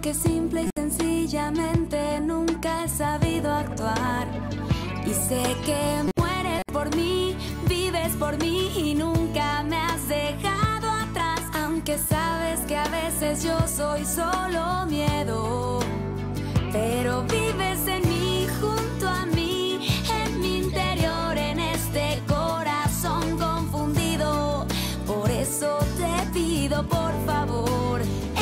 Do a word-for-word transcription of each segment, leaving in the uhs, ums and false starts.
porque simple y sencillamente nunca he sabido actuar. Y sé que mueres por mí, vives por mí y nunca me has dejado atrás. Aunque sabes que a veces yo soy solo miedo, pero vives en mí, junto a mí, en mi interior, en este corazón confundido. Por eso te pido, por favor,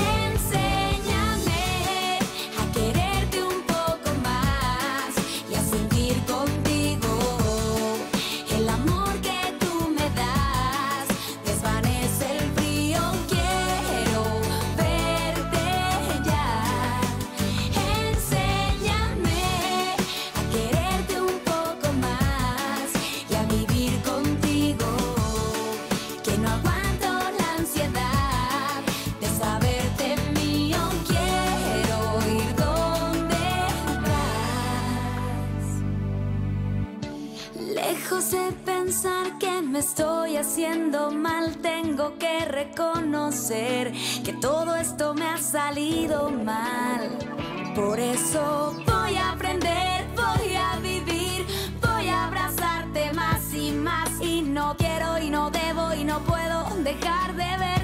enséñame a quererte un poco más y a sentir contigo el amor que tú me das. Desvanece el frío, quiero verte ya. Enséñame a quererte un poco más y a vivir contigo, que no aguanto la ansiedad de saberte mío. Quiero ir donde vas. Lejos de pensar que me estoy haciendo mal, tengo que reconocer que todo esto me ha salido mal. Por eso voy a aprender, voy a vivir, voy a abrazarte más y más. Y no quiero y no debo y no puedo dejar de ver